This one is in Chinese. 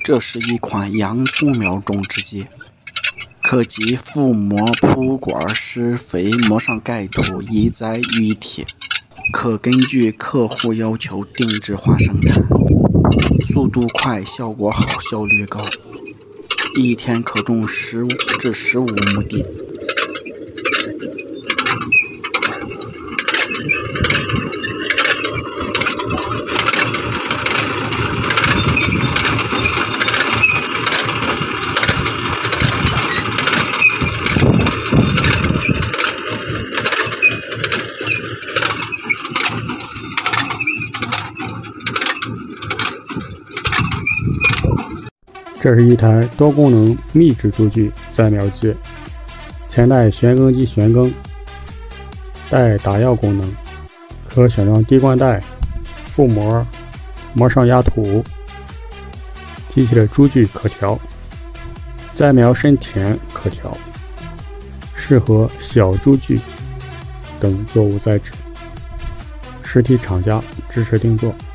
这是一款洋葱苗种植机，可及覆膜、铺管、施肥、抹上盖土、移栽育体，可根据客户要求定制化生产，速度快，效果好，效率高，一天可种15至15亩地。 这是一台多功能密植株据栽苗机，前带旋耕机旋耕，带打药功能，可选装滴灌带、覆膜、膜上压土。机器的株距可调，栽苗深浅可调，适合小株距等作物栽植。实体厂家支持定做。